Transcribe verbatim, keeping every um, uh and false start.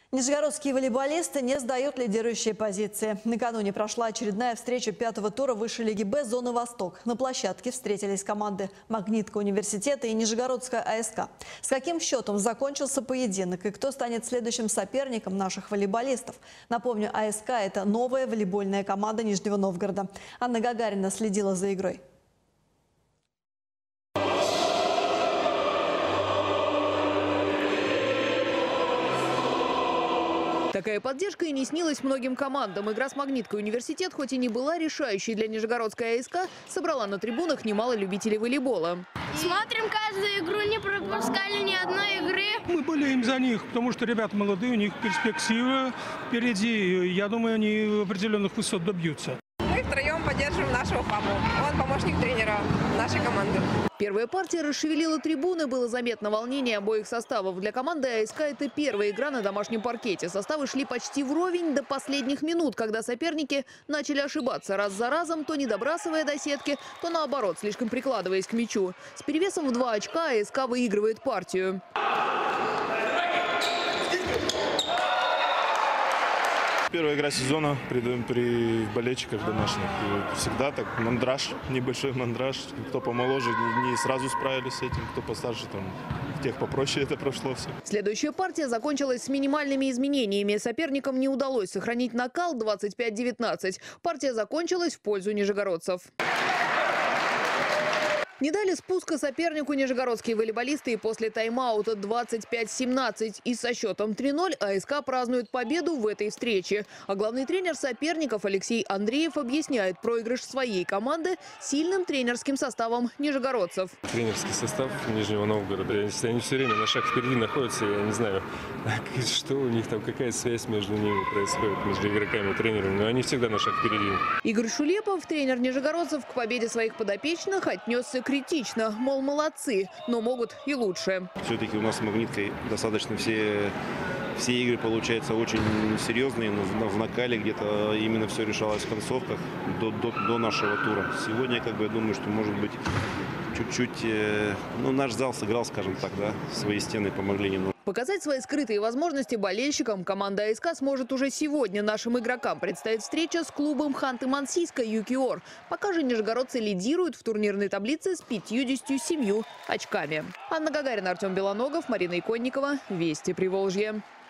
Нижегородские волейболисты не сдают лидирующие позиции. Накануне прошла очередная встреча пятого тура высшей лиги Б зоны «Восток». На площадке встретились команды «Магнитка университета» и «Нижегородская А С К». С каким счетом закончился поединок и кто станет следующим соперником наших волейболистов? Напомню, А С К – это новая волейбольная команда Нижнего Новгорода. Анна Гагарина следила за игрой. Такая поддержка и не снилась многим командам. Игра с «Магниткой университет», хоть и не была решающей для Нижегородской А С К, собрала на трибунах немало любителей волейбола. Смотрим каждую игру, не пропускали ни одной игры. Мы болеем за них, потому что ребята молодые, у них перспективы впереди. Я думаю, они определенных высот добьются. Мы втроем поддерживаем нашего папу. Он помощник тренера нашей команды. Первая партия расшевелила трибуны. Было заметно волнение обоих составов. Для команды А С К это первая игра на домашнем паркете. Составы шли почти вровень до последних минут, когда соперники начали ошибаться раз за разом, то не добрасывая до сетки, то наоборот, слишком прикладываясь к мячу. С перевесом в два очка А С К выигрывает партию. Первая игра сезона при, при болельщиках домашних. И всегда так мандраж, небольшой мандраж. Кто помоложе, не, не сразу справились с этим, кто постарше, там, тех попроще это прошло все. Следующая партия закончилась с минимальными изменениями. Соперникам не удалось сохранить накал двадцать пять девятнадцать. Партия закончилась в пользу нижегородцев. Не дали спуска сопернику нижегородские волейболисты и после тайм-аута двадцать пять семнадцать. И со счетом три ноль А С К празднует победу в этой встрече. А главный тренер соперников Алексей Андреев объясняет проигрыш своей команды сильным тренерским составом нижегородцев. Тренерский состав Нижнего Новгорода, они все время на шаг впереди находятся. Я не знаю, что у них там, какая связь между ними происходит, между игроками и тренерами. Но они всегда на шаг впереди. Игорь Шулепов, тренер нижегородцев, к победе своих подопечных отнесся критично, мол, молодцы, но могут и лучше. Все-таки у нас с «Магниткой» достаточно все, все игры получаются очень серьезные, но в, в накале где-то именно все решалось в концовках до, до, до нашего тура. Сегодня, как бы, я думаю, что, может быть, чуть-чуть, э, ну, наш зал сыграл, скажем так, да, свои стены помогли немного. Показать свои скрытые возможности болельщикам команда А С К сможет уже сегодня. Нашим игрокам предстоит встреча с клубом Ханты-Мансийска «Юкиор». Пока же нижегородцы лидируют в турнирной таблице с пятьюдесятью семью очками. Анна Гагарина, Артем Белоногов, Марина Иконникова. Вести Приволжье.